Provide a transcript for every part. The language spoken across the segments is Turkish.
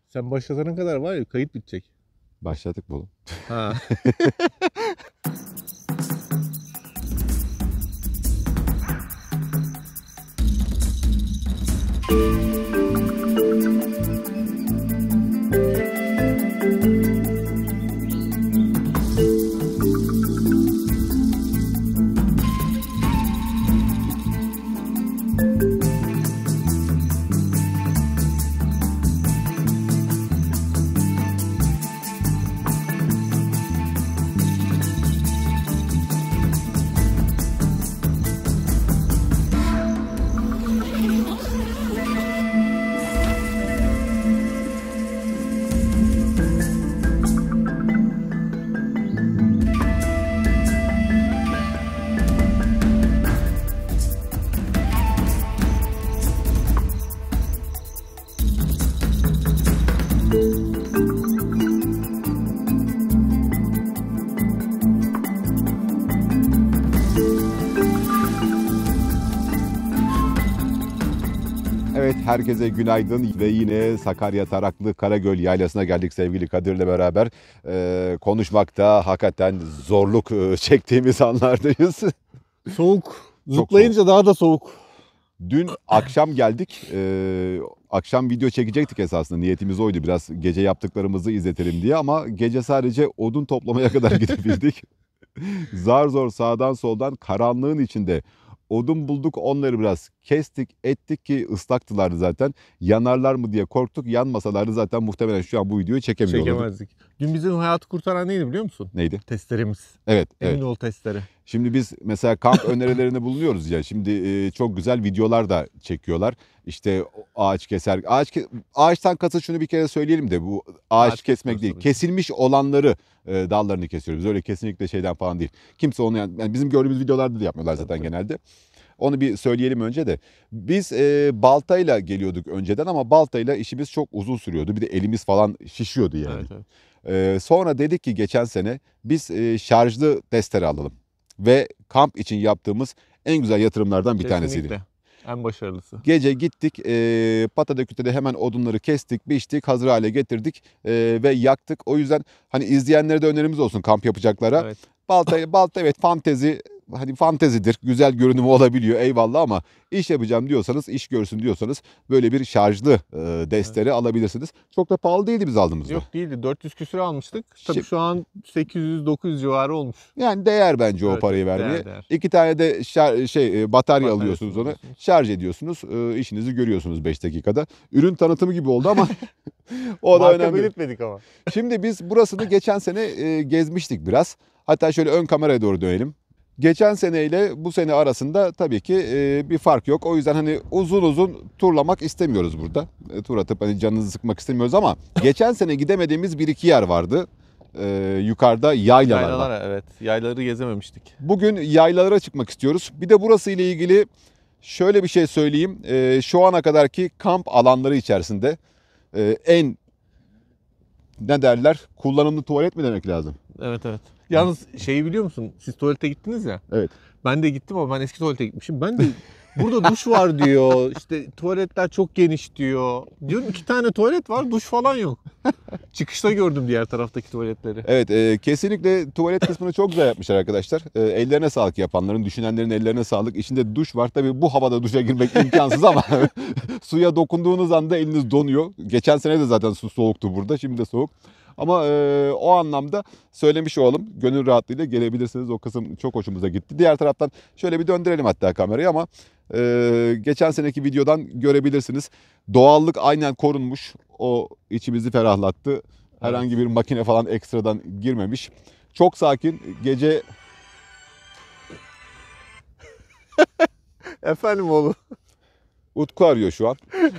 Sen başlatana kadar var ya kayıt bitecek. Başladık bu oğlum. Ha. Evet, herkese günaydın ve yine Sakarya Taraklı Karagöl Yaylası'na geldik sevgili Kadir'le beraber. Konuşmakta hakikaten zorluk çektiğimiz anlardayız. Soğuk. Zıplayınca daha da soğuk. Dün akşam geldik. Akşam video çekecektik esasında. Niyetimiz oydu. Biraz gece yaptıklarımızı izletelim diye ama gece sadece odun toplamaya kadar gidebildik. Zar zor sağdan soldan karanlığın içinde odun bulduk, onları biraz kestik ettik ki ıslaktılardı zaten. Yanarlar mı diye korktuk. Yanmasalardı zaten muhtemelen şu an bu videoyu çekemiyor olurduk. Çekemezdik. Dün bizim hayatı kurtaran neydi biliyor musun? Neydi? Testeremiz. Evet. Emin ol testere. Şimdi biz mesela kamp önerilerinde bulunuyoruz ya. Şimdi çok güzel videolar da çekiyorlar. İşte ağaç keser. Ağaçtan kasıt şunu bir kere söyleyelim de bu ağaç kesmek değil. Kesilmiş olanları dallarını kesiyoruz. Öyle kesinlikle şeyden falan değil. Kimse onu yani bizim gördüğümüz videolarda da yapmıyorlar zaten genelde. Onu bir söyleyelim önce de. Biz baltayla geliyorduk önceden ama baltayla işimiz çok uzun sürüyordu. Bir de elimiz falan şişiyordu yani. Evet. Sonra dedik ki geçen sene biz şarjlı testere alalım. Ve kamp için yaptığımız en güzel yatırımlardan bir tanesiydi. En başarılısı. Gece gittik Patatürk'te hemen odunları kestik, biçtik, hazır hale getirdik ve yaktık. O yüzden hani izleyenlere de önerimiz olsun kamp yapacaklara. Evet. Balta evet fantezi, hani fantezidir, güzel görünümü olabiliyor eyvallah ama iş yapacağım diyorsanız, iş görsün diyorsanız böyle bir şarjlı destere alabilirsiniz. Çok da pahalı değildi biz aldığımızda. Yok değildi, 400 küsür almıştık. Tabii şu an 800-900 civarı olmuş. Yani değer bence evet, o parayı vermeye. Değer. 2 tane de batarya alıyorsunuz onu, şarj ediyorsunuz, işinizi görüyorsunuz 5 dakikada. Ürün tanıtımı gibi oldu ama o da önemli. Belirtmedik ama. Şimdi biz burasını geçen sene gezmiştik biraz. Hatta şöyle ön kameraya doğru dönelim. Geçen seneyle bu sene arasında tabii ki bir fark yok. O yüzden hani uzun uzun turlamak istemiyoruz burada. Tur atıp hani canınızı sıkmak istemiyoruz ama geçen sene gidemediğimiz 1-2 yer vardı. Yukarıda yaylalar var. Evet, yaylaları gezememiştik. Bugün yaylalara çıkmak istiyoruz. Bir de burası ile ilgili şöyle bir şey söyleyeyim. Şu ana kadarki kamp alanları içerisinde en ne derler? Kullanımlı tuvalet mi demek lazım? Evet. Yalnız şeyi biliyor musun? Siz tuvalete gittiniz ya. Evet. Ben de gittim ama ben eski tuvalete gitmişim. Ben de burada duş var diyor. İşte tuvaletler çok geniş diyor. Diyorum 2 tane tuvalet var, duş falan yok. Çıkışta gördüm diğer taraftaki tuvaletleri. Evet, kesinlikle tuvalet kısmını çok güzel yapmışlar arkadaşlar. Ellerine sağlık yapanların, düşünenlerin ellerine sağlık. İçinde duş var. Tabii bu havada duşa girmek imkansız ama suya dokunduğunuz anda eliniz donuyor. Geçen sene de zaten su soğuktu burada. Şimdi de soğuk. Ama o anlamda söylemiş olalım. Gönül rahatlığıyla gelebilirsiniz. O kısım çok hoşumuza gitti. Diğer taraftan şöyle bir döndürelim hatta kamerayı ama geçen seneki videodan görebilirsiniz. Doğallık aynen korunmuş. O içimizi ferahlattı. Herhangi bir makine falan ekstradan girmemiş. Çok sakin. Gece... Efendim oğlum. Utku arıyor şu an.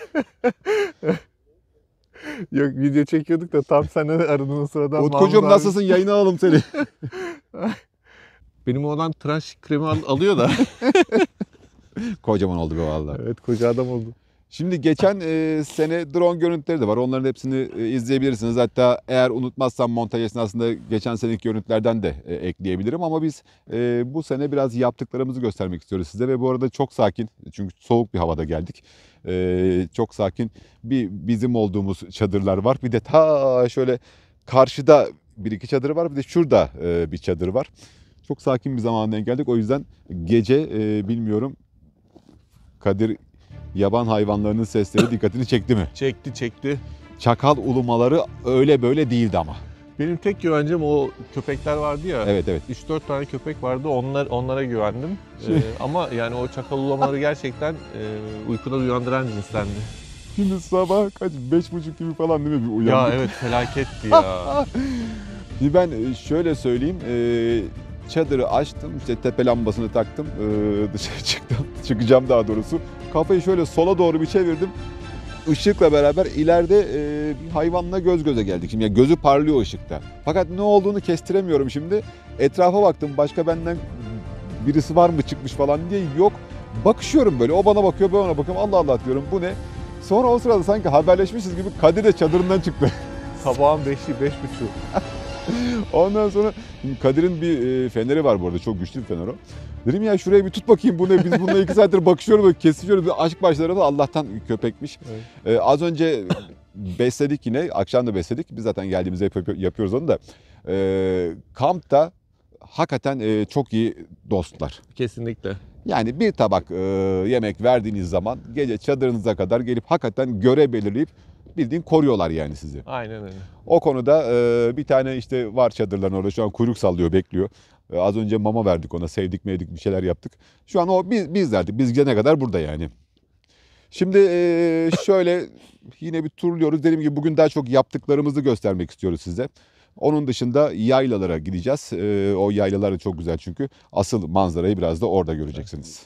Yok video çekiyorduk da tam sen aradığın sıradan. Utkucuğum nasılsın? Yayına alalım seni. Benim oğlan tıraş kremi alıyor da. Kocaman oldu be vallahi. Evet koca adam oldu. Şimdi geçen sene drone görüntüleri de var. Onların hepsini izleyebilirsiniz. Hatta eğer unutmazsam montaj esnasında geçen seneki görüntülerden de ekleyebilirim. Ama biz bu sene biraz yaptıklarımızı göstermek istiyoruz size. Ve bu arada çok sakin, çünkü soğuk bir havada geldik. Çok sakin bizim olduğumuz çadırlar var. Bir de ta şöyle karşıda bir iki çadır var. Bir de şurada bir çadır var. Çok sakin bir zamana geldik. O yüzden gece bilmiyorum, Kadir, yaban hayvanlarının sesleri dikkatini çekti mi? Çekti. Çakal ulumaları öyle böyle değildi ama. Benim tek güvencem o köpekler vardı ya. Evet. 3-4 tane köpek vardı. Onlara güvendim. Ama yani o çakal ulamaları gerçekten uykudan uyandıran cinstendi. Şimdi sabah kaç? 5.30 gibi falan değil mi bir uyandık? Ya evet, felaketti ya. Şimdi ben şöyle söyleyeyim. Çadırı açtım, işte tepe lambasını taktım, dışarı çıkacağım daha doğrusu. Kafayı şöyle sola doğru bir çevirdim. Işıkla beraber ileride bir hayvanla göz göze geldik. Şimdi yani gözü parlıyor ışıkta. Fakat ne olduğunu kestiremiyorum şimdi. Etrafa baktım, başka benden birisi var mı çıkmış falan diye, yok. Bakışıyorum böyle, o bana bakıyor, ben ona bakıyorum. Allah Allah diyorum, bu ne? Sonra o sırada sanki haberleşmişiz gibi Kadir de çadırından çıktı. Sabahın 5'i, 5.30. Ondan sonra Kadir'in bir feneri var bu arada. Çok güçlü bir fener o. Dedim ya şuraya bir tut bakayım bu ne? Biz bununla 2 saattir bakışıyoruz böyle, kesişiyoruz. Bir aşk başlarında, Allah'tan köpekmiş. Evet. Az önce besledik yine. Akşam da besledik. Biz zaten geldiğimizde yapıyoruz onu da. Kampta hakikaten çok iyi dostlar. Kesinlikle. Yani bir tabak yemek verdiğiniz zaman gece çadırınıza kadar gelip hakikaten görev belirleyip bildiğin koruyorlar yani sizi. Aynen öyle. O konuda bir tane işte var çadırların orada, şu an kuyruk sallıyor, bekliyor. Az önce mama verdik ona, sevdik meydik bir şeyler yaptık. Şu an o bizlerdi. Biz gelene kadar burada yani. Şimdi şöyle yine bir turluyoruz. Dediğim gibi bugün daha çok yaptıklarımızı göstermek istiyoruz size. Onun dışında yaylalara gideceğiz. O yaylalar da çok güzel çünkü. Asıl manzarayı biraz da orada göreceksiniz.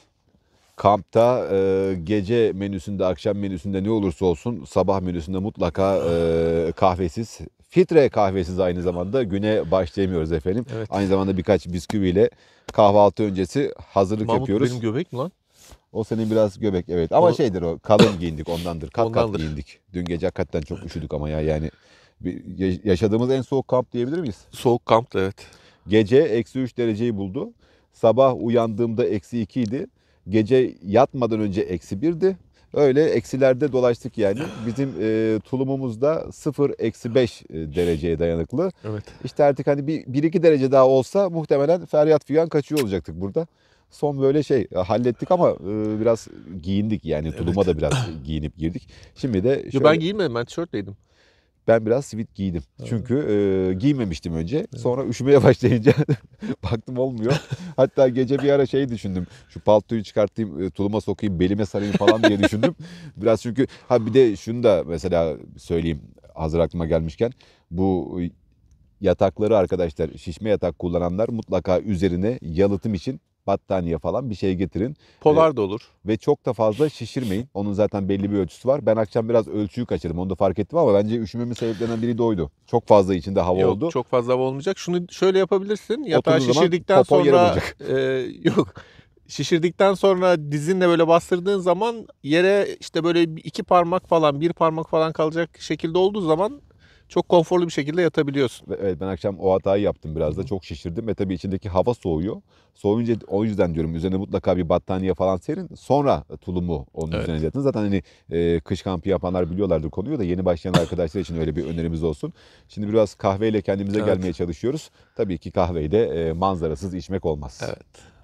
Kampta gece menüsünde, akşam menüsünde ne olursa olsun sabah menüsünde mutlaka kahvesiz, filtre kahvesiz aynı zamanda güne başlayamıyoruz efendim. Evet. Aynı zamanda birkaç bisküviyle kahvaltı öncesi hazırlık Mahmut, yapıyoruz. benim göbek mi lan? O senin biraz göbek, evet, ama O- şeydir, o kalın giyindik ondandır. Kat Ondandır. giyindik. Dün gece hakikaten çok üşüdük ama yani yaşadığımız en soğuk kamp diyebilir miyiz? Soğuk kamptı, evet. Gece -3 dereceyi buldu. Sabah uyandığımda -2 idi. Gece yatmadan önce -1'di. Öyle eksilerde dolaştık yani. Bizim tulumumuz da 0-5 dereceye dayanıklı. Evet. İşte artık hani 1-2 derece daha olsa muhtemelen feryat figan kaçıyor olacaktık burada. Son böyle hallettik ama biraz giyindik yani. Tuluma Evet. da biraz giyinip girdik. Şimdi de Yo, şöyle... ben giyinmedim, ben tişörtleydim. Ben biraz sivit giydim. Çünkü giymemiştim önce. Sonra üşümeye başlayınca baktım olmuyor. Hatta gece bir ara düşündüm. Şu paltoyu çıkartayım, tuluma sokayım, belime sarayım falan diye düşündüm. Biraz çünkü bir de şunu da mesela söyleyeyim hazır aklıma gelmişken. Bu yatakları arkadaşlar, şişme yatak kullananlar mutlaka üzerine yalıtım için battaniye falan bir şey getirin. Polar da olur. Ve çok da fazla şişirmeyin. Onun zaten belli bir ölçüsü var. Ben akşam biraz ölçüyü kaçırdım. Onu da fark ettim ama bence üşümemin sebeplerinden biri de oydu. Çok fazla içinde hava Yok, oldu. çok fazla hava olmayacak. Şunu şöyle yapabilirsin. Yatağı Oturduğun zaman şişirdikten popon yere sonra vuracak. yok. Şişirdikten sonra dizinle böyle bastırdığın zaman yere işte böyle 2 parmak falan, 1 parmak falan kalacak şekilde olduğu zaman çok konforlu bir şekilde yatabiliyorsun. Evet, ben akşam o hatayı yaptım biraz da. Çok şişirdim ve tabii içindeki hava soğuyor. Soğuyunca o yüzden diyorum üzerine mutlaka bir battaniye falan serin. Sonra tulumu onun üzerine yatın. Zaten hani kış kampı yapanlar biliyorlardır konuyu da, yeni başlayan arkadaşlar için öyle bir önerimiz olsun. Şimdi biraz kahveyle kendimize gelmeye çalışıyoruz. Tabii ki kahveyi de manzarasız içmek olmaz. Evet.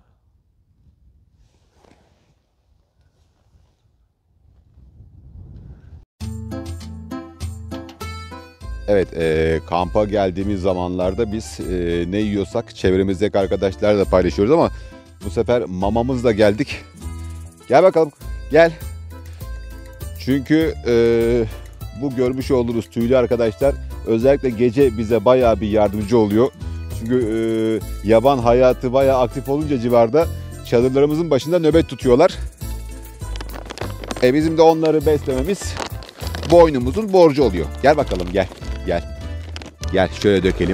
Evet, kampa geldiğimiz zamanlarda biz ne yiyorsak çevremizdeki arkadaşlarla paylaşıyoruz ama bu sefer mamamızla geldik. Gel bakalım, gel. Çünkü bu görmüş olduğunuz tüylü arkadaşlar özellikle gece bize bayağı bir yardımcı oluyor. Çünkü yaban hayatı bayağı aktif olunca civarda çadırlarımızın başında nöbet tutuyorlar. Bizim de onları beslememiz boynumuzun borcu oluyor. Gel bakalım, gel. Gel. Gel şöyle dökelim.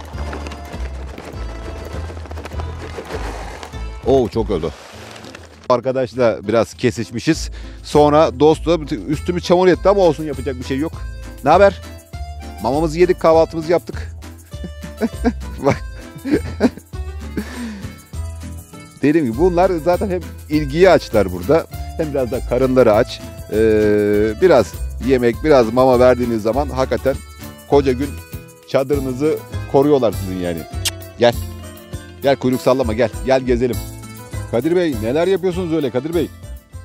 Oo, çok oldu. Arkadaşla biraz kesişmişiz. Sonra dostla üstümü çamur etti ama olsun, yapacak bir şey yok. Ne haber? Mamamızı yedik, kahvaltımızı yaptık. Bak. Dediğim gibi bunlar zaten hem ilgiyi açlar burada, hem biraz da karınları aç. Biraz yemek, biraz mama verdiğiniz zaman hakikaten koca gün çadırınızı koruyorlar sizin yani. Gel. Gel, kuyruk sallama, gel. Gel gezelim. Kadir Bey, neler yapıyorsunuz öyle Kadir Bey?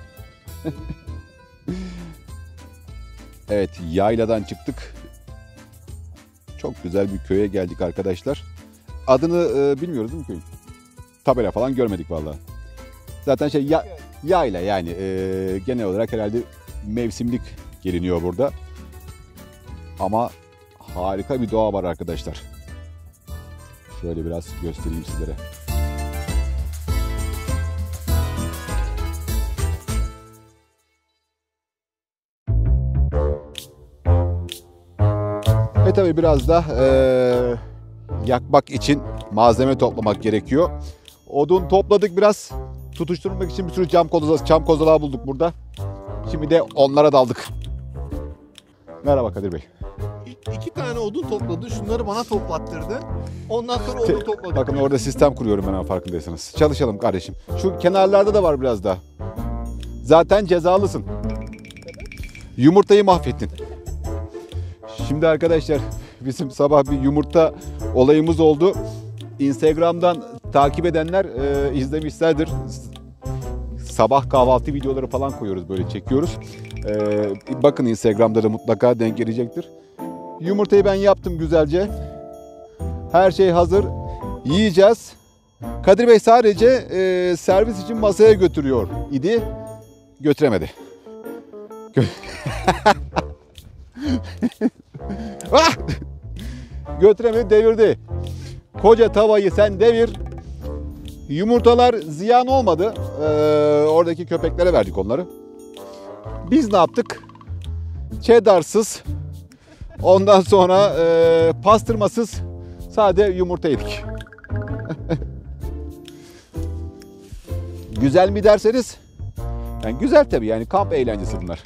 Evet, yayladan çıktık. Çok güzel bir köye geldik arkadaşlar. Adını bilmiyoruz değil mi köyün? Tabela falan görmedik vallahi. Zaten yayla yani genel olarak herhalde mevsimlik geliniyor burada. Ama harika bir doğa var arkadaşlar. Şöyle biraz göstereyim sizlere. Tabii biraz da yakmak için malzeme toplamak gerekiyor. Odun topladık biraz. Tutuşturmak için bir sürü çam kozalağı bulduk burada. Şimdi de onlara daldık. Merhaba Kadir Bey. 2 tane odun topladı. Şunları bana toplattırdı. Ondan sonra odun topladı. Bakın orada sistem kuruyorum ben, farkındaysanız. Çalışalım kardeşim. Şu kenarlarda da var biraz daha. Zaten cezalısın. Yumurtayı mahvettin. Şimdi arkadaşlar bizim sabah bir yumurta olayımız oldu. Instagram'dan takip edenler izlemişlerdir. Sabah kahvaltı videoları falan koyuyoruz, böyle çekiyoruz. Bakın Instagram'da da mutlaka denk gelecektir. Yumurtayı ben yaptım güzelce. Her şey hazır. Yiyeceğiz. Kadir Bey sadece servis için masaya götürüyor idi. Götüremedi. Ah! Götüremedi, devirdi. Koca tavayı sen devir. Yumurtalar ziyan olmadı. Oradaki köpeklere verdik onları. Biz ne yaptık? Cheddarsız, ondan sonra pastırmasız sade yumurta yedik. Güzel mi derseniz? Yani güzel tabii, yani kamp eğlencesi bunlar.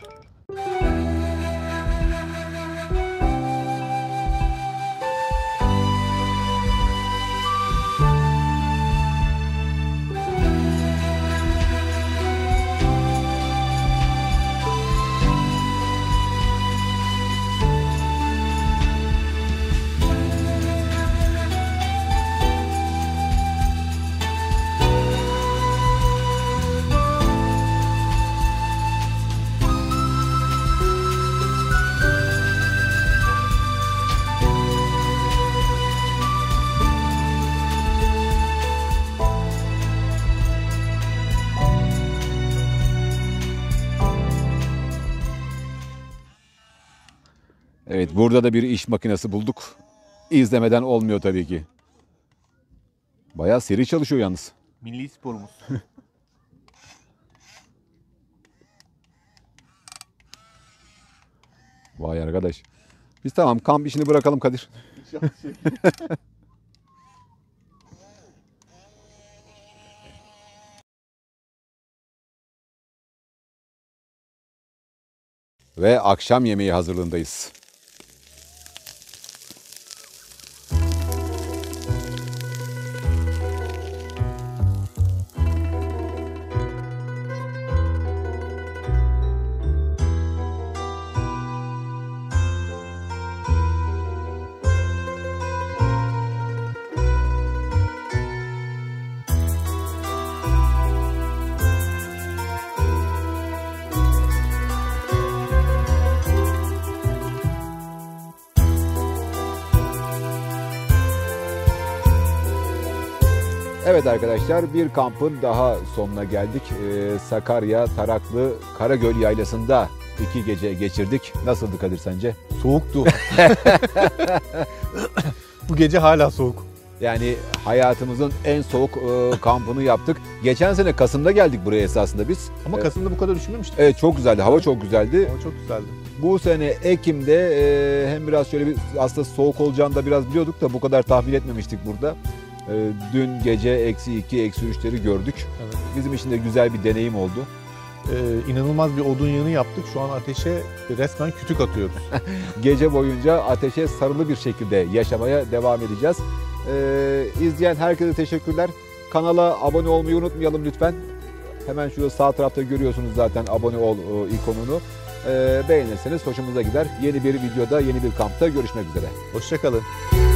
Evet, burada da bir iş makinesi bulduk. İzlemeden olmuyor tabii ki. Bayağı seri çalışıyor yalnız. Milli sporumuz. Vay arkadaş. Biz tamam, kamp işini bırakalım Kadir. Ve akşam yemeği hazırlığındayız. Evet arkadaşlar, bir kampın daha sonuna geldik. Sakarya Taraklı Karagöl Yaylası'nda 2 gece geçirdik. Nasıldı Kadir sence? Soğuktu. Bu gece hala soğuk. Yani hayatımızın en soğuk kampını yaptık. Geçen sene Kasım'da geldik buraya esasında biz. Ama Kasım'da bu kadar üşümemiştik. Evet, çok güzeldi. Hava çok güzeldi. Hava çok güzeldi. Bu sene Ekim'de hem biraz şöyle bir, aslında soğuk olacağını da biraz biliyorduk da bu kadar tahmin etmemiştik burada. Dün gece -2, -3'leri gördük. Evet. Bizim için de güzel bir deneyim oldu. İnanılmaz bir odun yığını yaptık. Şu an ateşe resmen kütük atıyoruz. Gece boyunca ateşe sarılı bir şekilde yaşamaya devam edeceğiz. İzleyen herkese teşekkürler. Kanala abone olmayı unutmayalım lütfen. Hemen şurada sağ tarafta görüyorsunuz zaten abone ol ikonunu. Beğenirseniz hoşumuza gider. Yeni bir videoda, yeni bir kampta görüşmek üzere. Hoşça kalın.